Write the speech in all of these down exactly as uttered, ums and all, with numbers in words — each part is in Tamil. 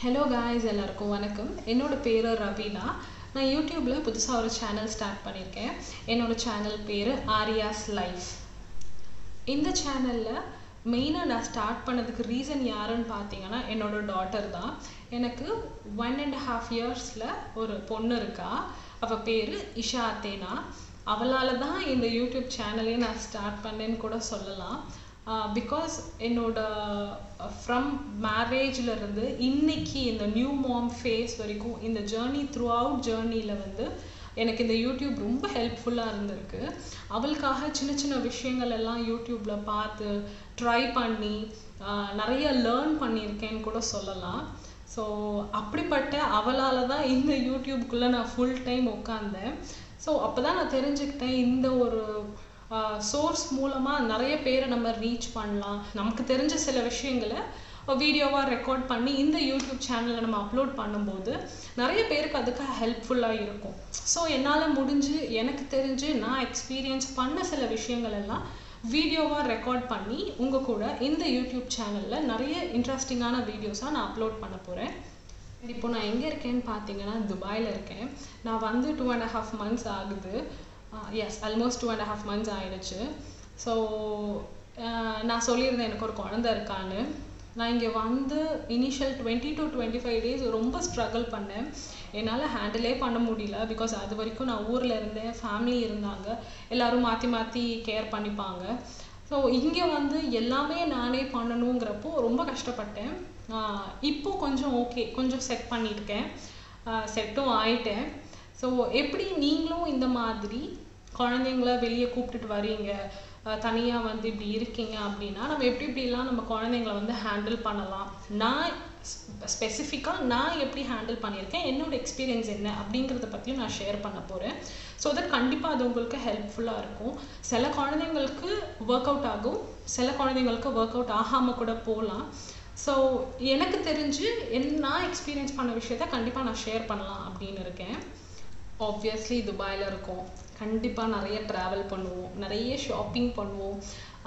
Hello guys, எல்லாருக்கும் வணக்கம். என்னோட பேரு ரவீனா. நான் YouTubeல புதுசா ஒரு சேனல் ஸ்டார்ட் பண்ணிருக்கேன். என்னோட சேனல் பேரு Ariaslife. இந்த சேனல்ல மெயினா நான் ஸ்டார்ட் பண்ணதுக்கு ரீசன் யாருன்னு பாத்தீங்கன்னா என்னோட டாட்டர் தான். எனக்கு one and a half yearsல ஒரு பொண்ணு இருக்கா. அவ பேரு இஷா அத்தேனா. அவளால தான் இந்த YouTube சேனலே நான் ஸ்டார்ட் பண்ணேன்னு கூட சொல்லலாம். Uh, because என்னோட ஃப்ரம் மேரேஜ்ல இருந்து இன்னைக்கு இந்த நியூ மாம் ஃபேஸ் வரைக்கும் இந்த ஜேர்னி த்ரூ அவுட் ஜேர்னியில் வந்து எனக்கு இந்த யூடியூப் ரொம்ப ஹெல்ப்ஃபுல்லாக இருந்திருக்கு. அவளுக்காக சின்ன சின்ன விஷயங்கள் எல்லாம் யூடியூப்ல பார்த்து ட்ரை பண்ணி நிறைய லேர்ன் பண்ணியிருக்கேன்னு கூட சொல்லலாம். ஸோ அப்படிப்பட்ட அவளால் தான் இந்த யூடியூப்குள்ளே நான் ஃபுல் டைம் உட்காந்தேன். ஸோ அப்போ தான் நான் தெரிஞ்சுக்கிட்டேன் இந்த ஒரு சோர்ஸ் மூலமாக நிறைய பேரை நம்ம ரீச் பண்ணலாம். நமக்கு தெரிஞ்ச சில விஷயங்களை வீடியோவாக ரெக்கார்ட் பண்ணி இந்த யூடியூப் சேனலில் நம்ம அப்லோட் பண்ணும்போது நிறைய பேருக்கு அதுக்கு ஹெல்ப்ஃபுல்லாக இருக்கும். ஸோ என்னால் முடிஞ்சு எனக்கு தெரிஞ்சு நான் எக்ஸ்பீரியன்ஸ் பண்ண சில விஷயங்கள் எல்லாம் வீடியோவாக ரெக்கார்ட் பண்ணி உங்கள் கூட இந்த யூடியூப் சேனலில் நிறைய இன்ட்ரெஸ்டிங்கான வீடியோஸாக நான் அப்லோட் பண்ண போகிறேன். இப்போ நான் எங்கே இருக்கேன்னு பார்த்தீங்கன்னா துபாயில் இருக்கேன். நான் வந்து டூ அண்ட் ஹாஃப் மந்த்ஸ் ஆகுது. Yes almost two and half months ஆயிடுச்சு. ஸோ நான் சொல்லியிருந்தேன் எனக்கு ஒரு குழந்தை இருக்கான்னு. நான் இங்கே வந்து initial twenty two twenty five days ரொம்ப ஸ்ட்ரகிள் பண்ணேன். என்னால் ஹேண்டிலே பண்ண முடியல. பிகாஸ் அது வரைக்கும் நான் ஊரில் இருந்தேன், ஃபேமிலி இருந்தாங்க, எல்லோரும் மாற்றி மாற்றி கேர் பண்ணிப்பாங்க. ஸோ இங்கே வந்து எல்லாமே நானே பண்ணணுங்கிறப்போ ரொம்ப கஷ்டப்பட்டேன். இப்போ கொஞ்சம் ஓகே, கொஞ்சம் செட் பண்ணியிருக்கேன், செட்டும் ஆயிட்டேன். ஸோ எப்படி நீங்களும் இந்த மாதிரி குழந்தைங்கள வெளியே கூப்பிட்டுட்டு வரீங்க, தனியாக வந்து இப்படி இருக்கீங்க அப்படின்னா நம்ம எப்படி இப்படிலாம் நம்ம குழந்தைங்கள வந்து ஹேண்டில் பண்ணலாம், நான் ஸ்பெசிஃபிக்காக நான் எப்படி ஹேண்டில் பண்ணியிருக்கேன், என்னோட எக்ஸ்பீரியன்ஸ் என்ன அப்படிங்கிறத பற்றியும் நான் ஷேர் பண்ண போகிறேன். ஸோ தட் கண்டிப்பாக அது உங்களுக்கு ஹெல்ப்ஃபுல்லாக இருக்கும். சில குழந்தைங்களுக்கு ஒர்க் அவுட் ஆகும், சில குழந்தைங்களுக்கு ஒர்க் அவுட் ஆகாமல் கூட போகலாம். ஸோ எனக்கு தெரிஞ்சு என் நான் எக்ஸ்பீரியன்ஸ் பண்ண விஷயத்த கண்டிப்பாக நான் ஷேர் பண்ணலாம் அப்படின்னு இருக்கேன். ஆப்வியஸ்லி துபாயில் இருக்கோம், கண்டிப்பாக நிறைய ட்ராவல் பண்ணுவோம், நிறைய ஷாப்பிங் பண்ணுவோம்,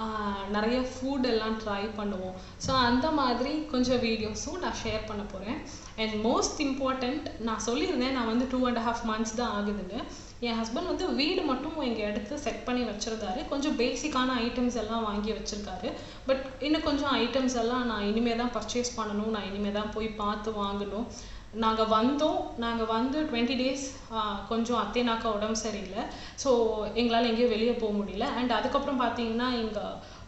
நிறைய ஃபுட் எல்லாம் ட்ரை பண்ணுவோம். ஸோ அந்த மாதிரி கொஞ்சம் வீடியோஸும் நான் ஷேர் பண்ண போகிறேன். அண்ட் மோஸ்ட் இம்பார்ட்டண்ட், நான் சொல்லியிருந்தேன் நான் வந்து டூ அண்ட் ஹாஃப் மந்த்ஸ் தான் ஆகுதுன்னு. என் ஹஸ்பண்ட் வந்து வீடு மட்டும் இங்கே எடுத்து செட் பண்ணி வச்சுருந்தாரு. கொஞ்சம் பேசிக்கான ஐட்டம்ஸ் எல்லாம் வாங்கி வச்சுருக்காரு. பட் இன்னும் கொஞ்சம் ஐட்டம்ஸ் எல்லாம் நான் இனிமேல் தான் பர்ச்சேஸ் பண்ணணும், நான் இனிமேல் தான் போய் பார்த்து வாங்கணும். நாங்கள் வந்தோம், நாங்கள் வந்து டுவெண்ட்டி டேஸ் கொஞ்சம் அத்தேனாக்கா உடம்பு சரியில்லை. ஸோ எங்களால் எங்கேயும் வெளியே போக முடியல. அண்ட் அதுக்கப்புறம் பார்த்தீங்கன்னா இங்கே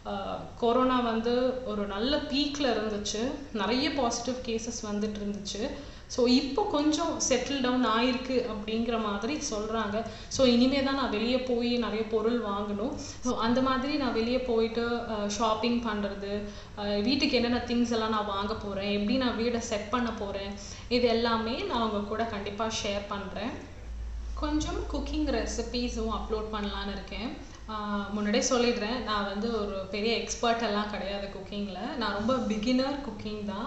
கொரோனா வந்து ஒரு நல்ல பீக்கில் இருந்துச்சு, நிறைய பாசிட்டிவ் கேசஸ் வந்துட்டு இருந்துச்சு. ஸோ இப்போ கொஞ்சம் செட்டில் டவுன் ஆயிருக்கு அப்படிங்கிற மாதிரி சொல்கிறாங்க. ஸோ இனிமேல் தான் நான் வெளியே போய் நிறைய பொருள் வாங்கணும். ஸோ அந்த மாதிரி நான் வெளியே போயிட்டு ஷாப்பிங் பண்ணுறது, வீட்டுக்கு என்னென்ன திங்ஸ் எல்லாம் நான் வாங்க போகிறேன், எப்படி நான் வீடை செட் பண்ண போகிறேன், இது எல்லாமே நான் உங்கள் கூட கண்டிப்பாக ஷேர் பண்ணுறேன். கொஞ்சம் குக்கிங் ரெசிபீஸும் அப்லோட் பண்ணலான்னு இருக்கேன். முன்னாடியே சொல்லிடுறேன், நான் வந்து ஒரு பெரிய எக்ஸ்பர்ட் எல்லாம் கிடையாது குக்கிங்கில். நான் ரொம்ப பிகினர் குக்கிங் தான்.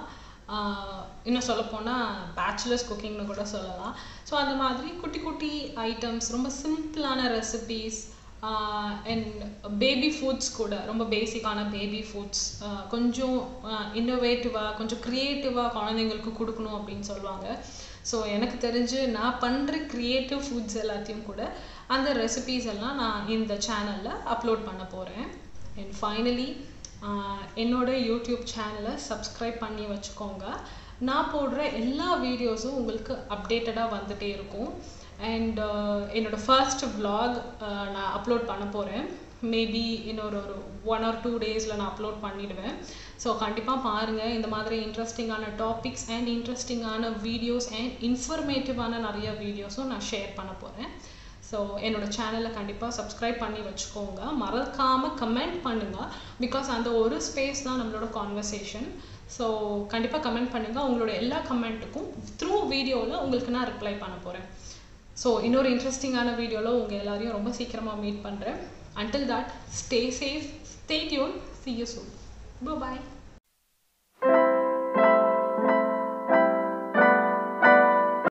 இன்னும் சொல்லப்போனால் பேச்சுலர்ஸ் குக்கிங்னு கூட சொல்லலாம். ஸோ அந்த மாதிரி குட்டி குட்டி ஐட்டம்ஸ், ரொம்ப சிம்பிளான ரெசிபீஸ் அண்ட் பேபி ஃபுட்ஸ் கூட, ரொம்ப பேசிக்கான பேபி ஃபுட்ஸ், கொஞ்சம் இன்னோவேட்டிவாக கொஞ்சம் க்ரியேட்டிவாக குழந்தைங்களுக்கு கொடுக்கணும் அப்படின்னு சொல்லுவாங்க. ஸோ எனக்கு தெரிஞ்சு நான் பண்ணுற க்ரியேட்டிவ் ஃபுட்ஸ் எல்லாத்தையும் கூட அந்த ரெசிபீஸ் எல்லாம் நான் இந்த சேனலில் அப்லோட் பண்ண போகிறேன். அண்ட் ஃபைனலி என்னோட யூடியூப் சேனலை சப்ஸ்கிரைப் பண்ணி வச்சுக்கோங்க. நான் போடுற எல்லா வீடியோஸும் உங்களுக்கு அப்டேட்டடாக வந்துகிட்டே இருக்கும். அண்ட் என்னோட ஃபர்ஸ்ட் விலாக் நான் அப்லோட் பண்ண போகிறேன். மேபி இன்னொரு ஒரு ஒன் ஆர் டூ டேஸில் நான் அப்லோட் பண்ணிவிடுவேன். ஸோ கண்டிப்பாக பாருங்கள், இந்த மாதிரி இன்ட்ரெஸ்டிங்கான டாபிக்ஸ் அண்ட் இன்ட்ரெஸ்டிங்கான வீடியோஸ் அண்ட் இன்ஃபர்மேட்டிவான நிறைய வீடியோஸும் நான் ஷேர் பண்ண போகிறேன். ஸோ என்னோட சேனலை கண்டிப்பாக சப்ஸ்கிரைப் பண்ணி வச்சுக்கோங்க. மறக்காமல் கமெண்ட் பண்ணுங்கள். பிகாஸ் அந்த ஒரு ஸ்பேஸ் தான் நம்மளோட கான்வர்சேஷன். ஸோ கண்டிப்பாக கமெண்ட் பண்ணுங்கள். உங்களோட எல்லா கமெண்ட்டுக்கும் த்ரூ வீடியோவில் உங்களுக்கு நான் ரிப்ளை பண்ண போகிறேன். ஸோ இன்னொரு இன்ட்ரெஸ்டிங்கான வீடியோவில் உங்கள் எல்லாரையும் ரொம்ப சீக்கிரமாக மீட் பண்ணுறேன். Until that, stay safe, stay tuned, see you soon. Bye bye.